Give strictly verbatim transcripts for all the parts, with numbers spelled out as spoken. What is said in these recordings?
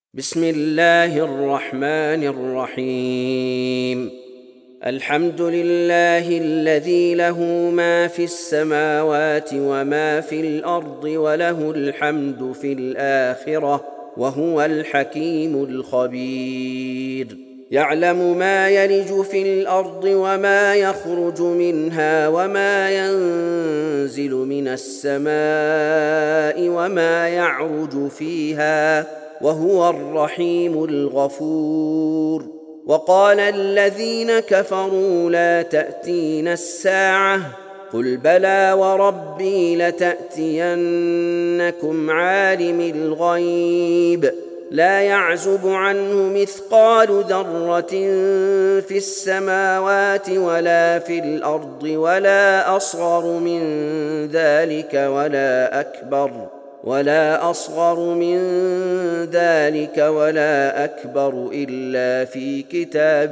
بسم الله الرحمن الرحيم. الحمد لله الذي له ما في السماوات وما في الأرض وله الحمد في الآخرة وهو الحكيم الخبير. يعلم ما يلج في الأرض وما يخرج منها وما ينزل من السماء وما يعرج فيها وهو الرحيم الغفور. وقال الذين كفروا لا تأتينا الساعة قل بلى وربي لتأتينكم عالم الغيب لا يعزب عنه مثقال ذرة في السماوات ولا في الأرض ولا أصغر من ذلك ولا أكبر ولا أصغر من ذلك ولا أكبر إلا في كتاب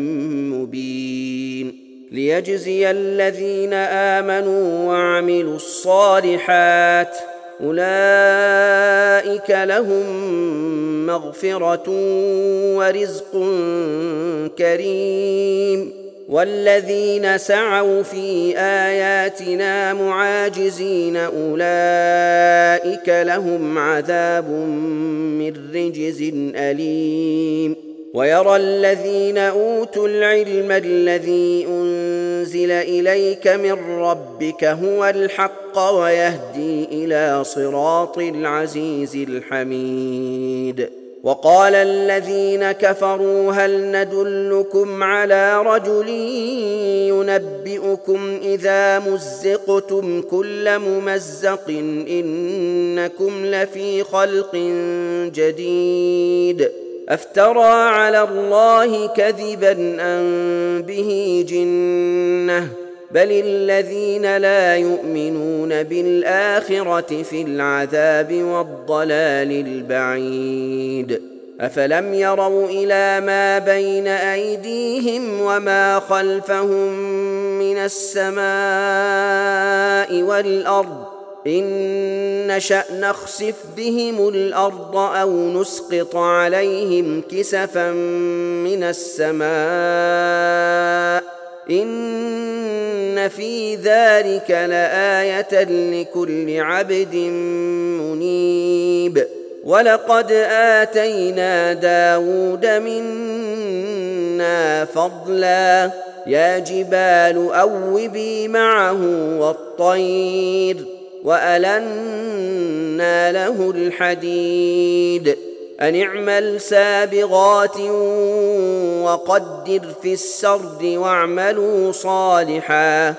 مبين ليجزي الذين آمنوا وعملوا الصالحات أولئك لهم مغفرة ورزق كريم. والذين سعوا في آياتنا معاجزين أولئك لهم عذاب من رجز أليم. ويرى الذين أوتوا العلم الذي أنزل إليك من ربك هو الحق ويهدي إلى صراط العزيز الحميد. وقال الذين كفروا هل ندلكم على رجل ينبئكم إذا مزقتم كل ممزق إنكم لفي خلق جديد أفترى على الله كذبا أم به جنة بل الذين لا يؤمنون بالآخرة في العذاب والضلال البعيد. أفلم يروا إلى ما بين أيديهم وما خلفهم من السماء والأرض إن نشأ نخسف بهم الأرض أو نسقط عليهم كسفا من السماء إن في ذلك لآية لكل عبد منيب. ولقد آتينا داود منا فضلا يا جبال أوبي معه والطير وألنا له الحديد أن اعمل سابغات وقدر في السرد واعملوا صالحا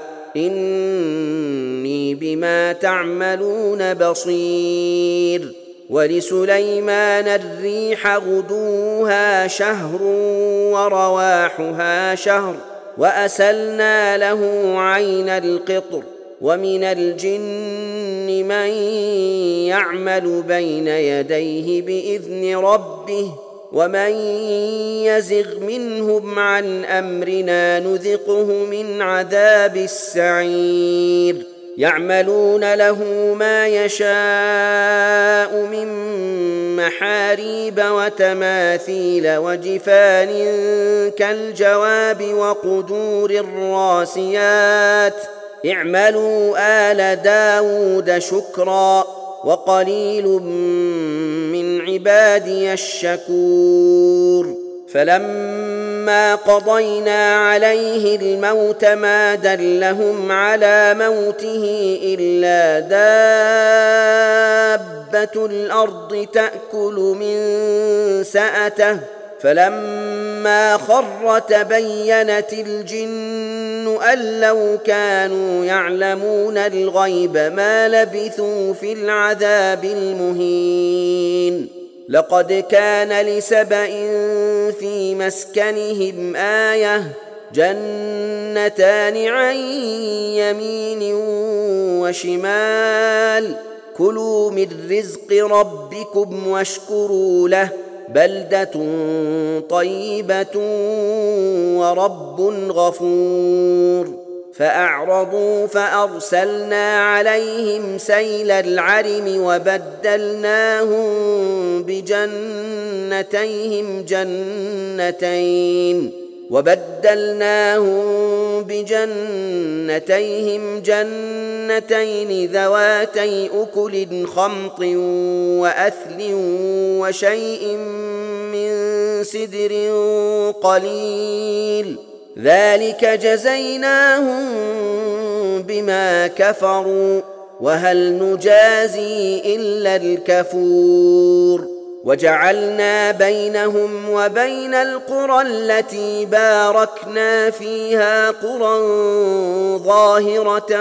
إني بما تعملون بصير. ولسليمان الريح غدوها شهر ورواحها شهر وأسلنا له عين القطر ومن الجن من يعمل بين يديه بإذن ربه ومن يزغ منهم عن أمرنا نذقه من عذاب السعير. يعملون له ما يشاء من محاريب وتماثيل وجفان كالجواب وقدور الراسيات اعملوا آل داود شكرا وقليل من عبادي الشكور. فلما قضينا عليه الموت ما دلهم على موته إلا دابة الأرض تأكل من سأته فلما خر تبينت الجن أن لو كانوا يعلمون الغيب ما لبثوا في العذاب المهين. لقد كان لسبإ في مسكنهم آية جنتان عن يمين وشمال كلوا من رزق ربكم واشكروا له بلدة طيبة ورب غفور. فأعرضوا فأرسلنا عليهم سيل العرم وبدلناهم بجنتيهم جنتين وبدلناهم بجنتيهم جنتين ذواتي أكل خمط وأثل وشيء من سدر قليل ذلك جزيناهم بما كفروا وهل نجازي إلا الكفور وجعلنا بينهم وبين القرى التي باركنا فيها قرى ظاهرة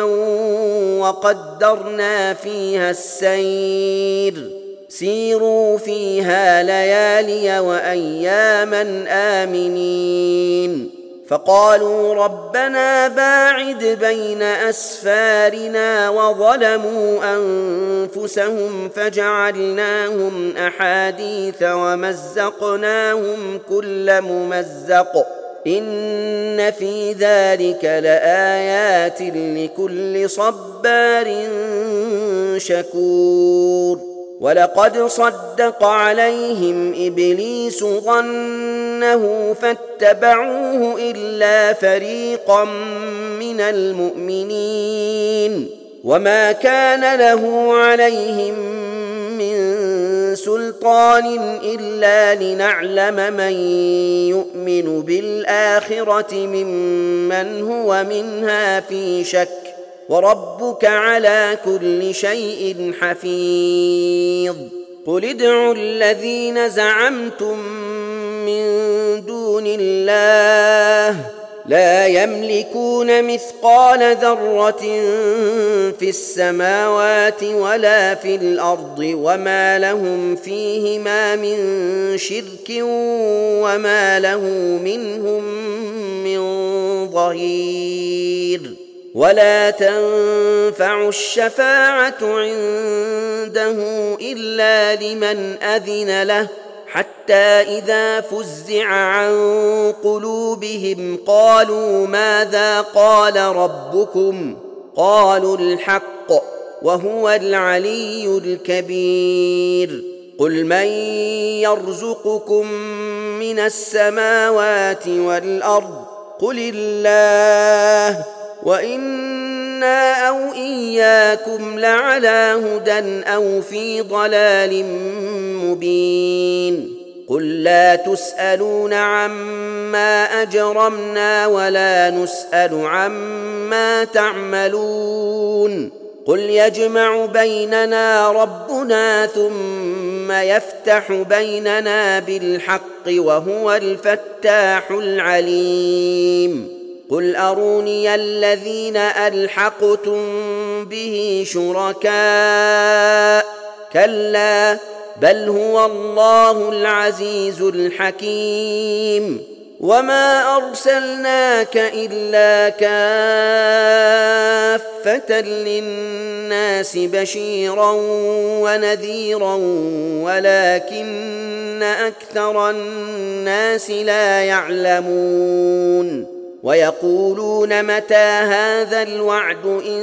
وقدرنا فيها السير سيروا فيها ليالي وأياما آمنين فقالوا ربنا باعد بين أسفارنا وظلموا أنفسهم فجعلناهم أحاديث ومزقناهم كل ممزق إن في ذلك لآيات لكل صبار شكور ولقد صدق عليهم إبليس ظنه فاتبعوه إلا فريقا من المؤمنين وما كان له عليهم من سلطان إلا لنعلم من يؤمن بالآخرة ممن هو منها في شك وربك على كل شيء حفيظ قل ادعوا الذين زعمتم من دون الله لا يملكون مثقال ذرة في السماوات ولا في الأرض وما لهم فيهما من شرك وما له منهم من ظهير ولا تنفع الشفاعة عنده إلا لمن أذن له حتى إذا فزع عن قلوبهم قالوا ماذا قال ربكم قالوا الحق وهو العلي الكبير قل من يرزقكم من السماوات والأرض قل الله وإنا أو إياكم لعلى هدى أو في ضلال مبين قل لا تسألون عما أجرمنا ولا نسأل عما تعملون قل يجمع بيننا ربنا ثم يفتح بيننا بالحق وهو الفتاح العليم قل أروني الذين ألحقتم به شركاء كلا بل هو الله العزيز الحكيم وما أرسلناك إلا كافة للناس بشيرا ونذيرا ولكن أكثر الناس لا يعلمون ويقولون متى هذا الوعد إن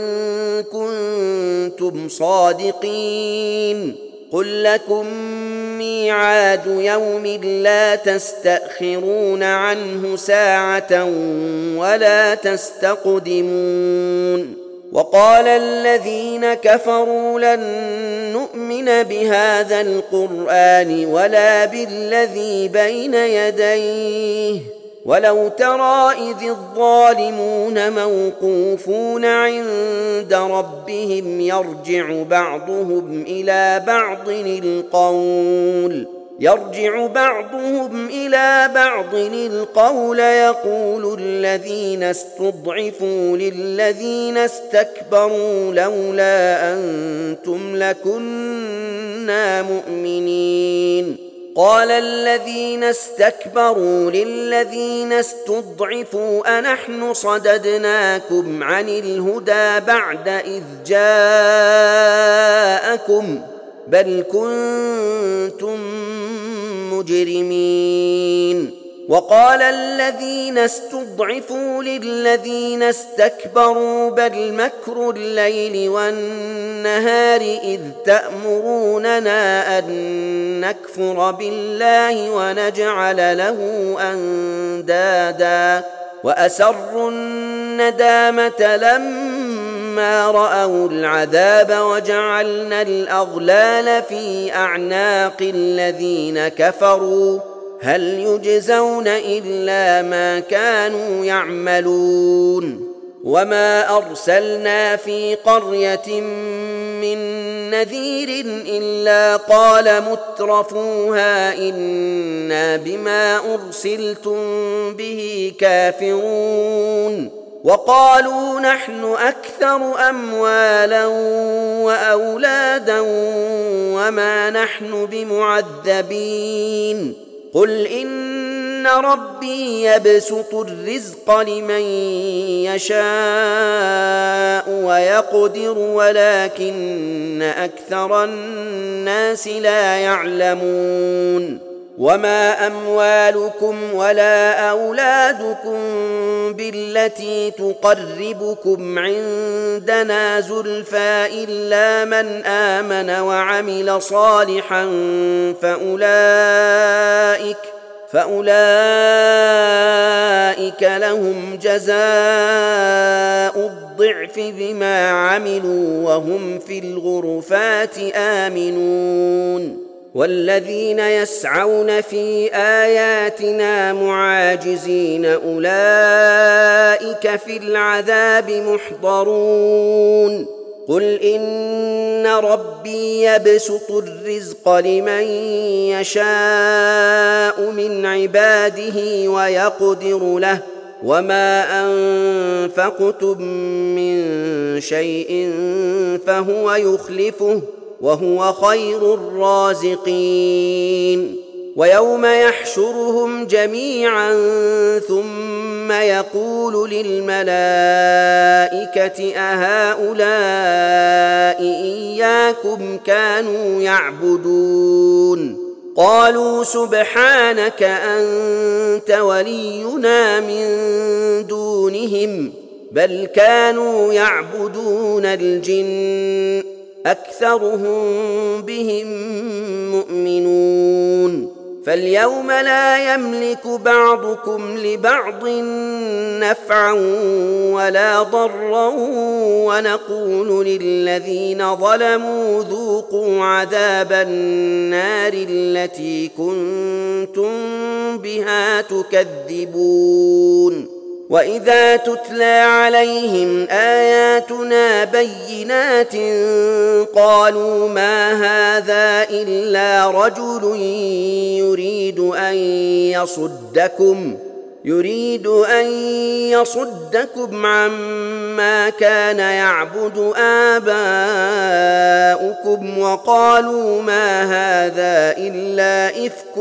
كنتم صادقين قل لكم ميعاد يوم لا تستأخرون عنه ساعة ولا تستقدمون وقال الذين كفروا لن نؤمن بهذا القرآن ولا بالذي بين يديه ولو ترى إذ الظالمون موقوفون عند ربهم يرجع بعضهم إلى بعض القول يرجع بعضهم إلى بعض القول يقول الذين استضعفوا للذين استكبروا لولا أنتم لكنا مؤمنين قال الذين استكبروا للذين استضعفوا أنحن صددناكم عن الهدى بعد إذ جاءكم بل كنتم مجرمين وقال الذين استضعفوا للذين استكبروا بل مكر الليل والنهار إذ تأمروننا أن نكفر بالله ونجعل له أندادا وأسروا الندامة لما رأوا العذاب وجعلنا الأغلال في أعناق الذين كفروا هل يجزون إلا ما كانوا يعملون وما أرسلنا في قرية من نذير إلا قال مترفوها إنا بما أرسلتم به كافرون وقالوا نحن أكثر أموالا وأولادا وما نحن بمعذبين قل إن ربي يبسط الرزق لمن يشاء ويقدر ولكن أكثر الناس لا يعلمون وما أموالكم ولا أولادكم بالتي تقربكم عندنا زلفى إلا من آمن وعمل صالحا فأولئك فأولئك لهم جزاء الضعف بما عملوا وهم في الغرفات آمنون والذين يسعون في آياتنا معاجزين أولئك في العذاب محضرون قل إن ربي يبسط الرزق لمن يشاء من عباده ويقدر له وما أنفقتم من شيء فهو يخلفه وهو خير الرازقين ويوم يحشرهم جميعا ثم يقول للملائكة أهؤلاء إياكم كانوا يعبدون قالوا سبحانك أنت ولينا من دونهم بل كانوا يعبدون الجن أكثرهم بهم مؤمنون فاليوم لا يملك بعضكم لبعض نفعا ولا ضرا ونقول للذين ظلموا ذوقوا عذاب النار التي كنتم بها تكذبون وإذا تتلى عليهم آياتنا بينات قالوا ما هذا إلا رجل يريد أن يصدكم يريد أن يصدكم عما كان يعبد آباؤكم وقالوا ما هذا إلا إفك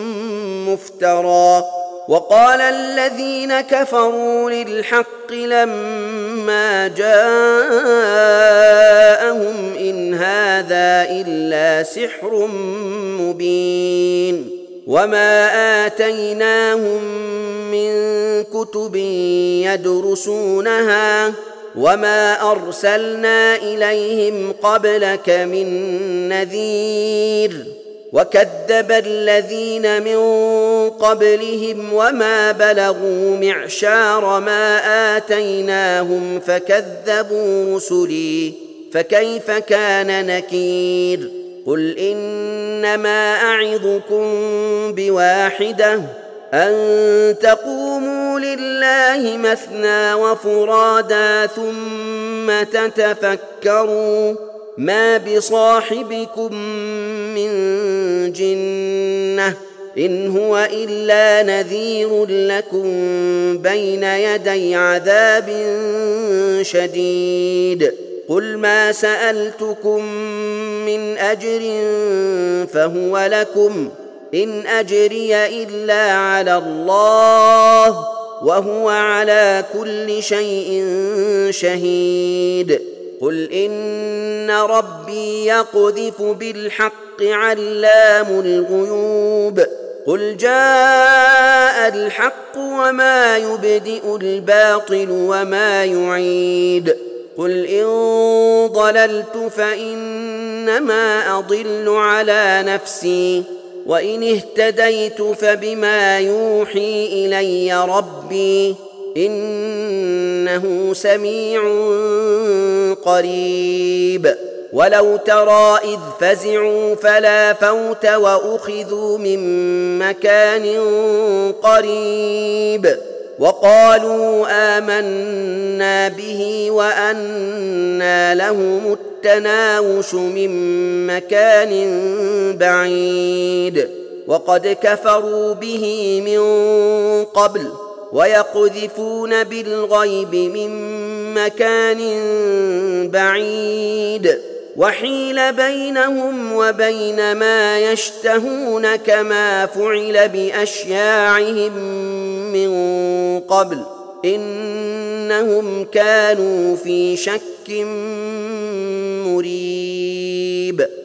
مفترى وقال الذين كفروا للحق لما جاءهم إن هذا إلا سحر مبين وما آتيناهم من كتب يدرسونها وما أرسلنا إليهم قبلك من نذير وكذب الذين من قبلهم وما بلغوا معشار ما آتيناهم فكذبوا رسلي فكيف كان نكير قل إنما أعظكم بواحدة أن تقوموا لله مثنى وفرادا ثم تتفكروا ما بصاحبكم من جنة إن هو إلا نذير لكم بين يدي عذاب شديد قل ما سألتكم من أجر فهو لكم إن أجري إلا على الله وهو على كل شيء شهيد قل إن ربي يقذف بالحق علام الغيوب قل جاء الحق وما يبدئ الباطل وما يعيد قل إن ضللت فإنما أضل على نفسي وإن اهتديت فبما يوحي إلي ربي إنه سميع قريب ولو ترى إذ فزعوا فلا فوت وأخذوا من مكان قريب وقالوا آمنا به وأنى لهم التناوش من مكان بعيد وقد كفروا به من قبل ويقذفون بالغيب من مكان بعيد وحيل بينهم وبين ما يشتهون كما فعل بأشياعهم من قبل إنهم كانوا في شك مريب.